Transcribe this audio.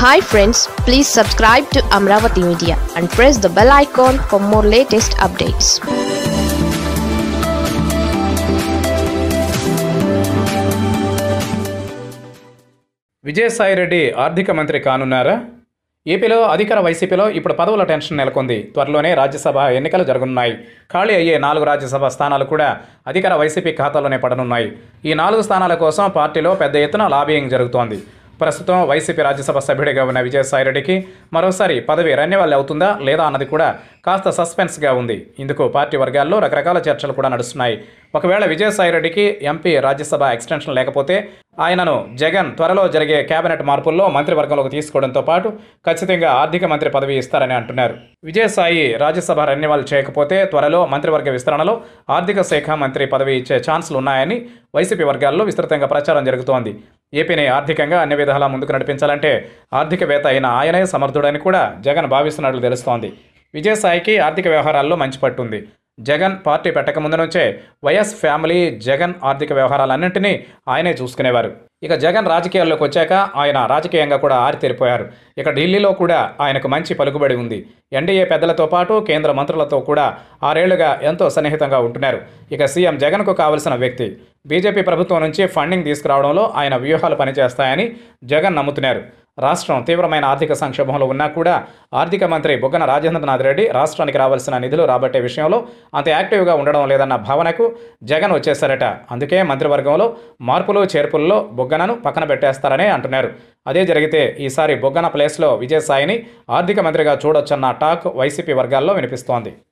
Hi friends, please subscribe to Amaravathi Media and press the bell icon for more latest updates. VijayaSai Reddy ఆర్థిక మంత్రి కానున్నారా? ఏపీలో అధికార వైసీపీలో ఇప్పుడు పదవుల టెన్షన్ నెలకొంది. త్వరలోనే రాజ్యసభ ఎన్నికలు జరగనున్నాయి. ఖాళీ అయ్యే 4 రాజ్యసభ స్థానాలు కూడా అధికార వైసీపీ ఖాతాలోనే పడనున్నాయి. ఈ 4 స్థానాల కోసం పార్టీలో పెద్ద ఎత్తున లాబియింగ్ జరుగుతోంది. ప్రస్తుతం వైసీపీ రాజ్యసభ సభ్యుడిగా ఉన్న విజయసాయి రెడ్డికి మరోసారి పదవి రెన్యువల్ అవుతుందా లేదా అన్నది కూడా కాస్త సస్పెన్స్గా ఉంది. ఇందుకు పార్టీ వర్గాల్లో రకరకాల చర్చలు కూడా నడుస్తున్నాయి. ఒకవేళ విజయసాయి రెడ్డికి ఎంపీ రాజ్యసభ ఎక్స్టెన్షన్ లేకపోతే ఆయనను జగన్ త్వరలో జరిగే కేబినెట్ మార్పుల్లో మంత్రివర్గంలోకి తీసుకోవడంతో పాటు ఖచ్చితంగా ఆర్థిక మంత్రి పదవి ఇస్తారని అంటున్నారు. విజయసాయి రాజ్యసభ రెన్యువల్ చేయకపోతే త్వరలో మంత్రివర్గ విస్తరణలో ఆర్థిక శాఖ మంత్రి పదవి ఇచ్చే ఛాన్సులు ఉన్నాయని వైసీపీ వర్గాల్లో విస్తృతంగా ప్రచారం జరుగుతోంది. ఏపీని ఆర్థికంగా అన్ని విధాలా ముందుకు నడిపించాలంటే ఆర్థికవేత్త అయిన ఆయనే సమర్థుడని కూడా జగన్ భావిస్తున్నట్లు తెలుస్తోంది. విజయసాయికి ఆర్థిక వ్యవహారాల్లో మంచి పట్టుంది. జగన్ పార్టీ పెట్టక ముందు నుంచే వైఎస్ ఫ్యామిలీ జగన్ ఆర్థిక వ్యవహారాలన్నింటినీ ఆయనే చూసుకునేవారు. ఇక జగన్ రాజకీయాల్లోకి వచ్చాక ఆయన రాజకీయంగా కూడా ఆరితేరిపోయారు. ఇక ఢిల్లీలో కూడా ఆయనకు మంచి పలుకుబడి ఉంది. ఎన్డీఏ పెద్దలతో పాటు కేంద్ర మంత్రులతో కూడా 6 ఏళ్లుగా ఎంతో సన్నిహితంగా ఉంటున్నారు. ఇక సీఎం జగన్కు కావలసిన వ్యక్తి. బీజేపీ ప్రభుత్వం నుంచి ఫండింగ్ తీసుకురావడంలో ఆయన వ్యూహాలు పనిచేస్తాయని జగన్ నమ్ముతున్నారు. రాష్ట్రం తీవ్రమైన ఆర్థిక సంక్షోభంలో ఉన్నా కూడా ఆర్థిక మంత్రి బుగ్గన రాజేంద్రనాథ్ రెడ్డి రాష్ట్రానికి రావాల్సిన నిధులు రాబట్టే విషయంలో అంత యాక్టివ్గా ఉండడం లేదన్న భావనకు జగన్ వచ్చేశారట. అందుకే మంత్రివర్గంలో మార్పులు చేర్పుల్లో బుగ్గనను పక్కన పెట్టేస్తారనే అంటున్నారు. అదే జరిగితే ఈసారి బుగ్గన ప్లేస్లో విజయసాయిని ఆర్థిక మంత్రిగా చూడొచ్చన్న టాక్ వైసీపీ వర్గాల్లో వినిపిస్తోంది.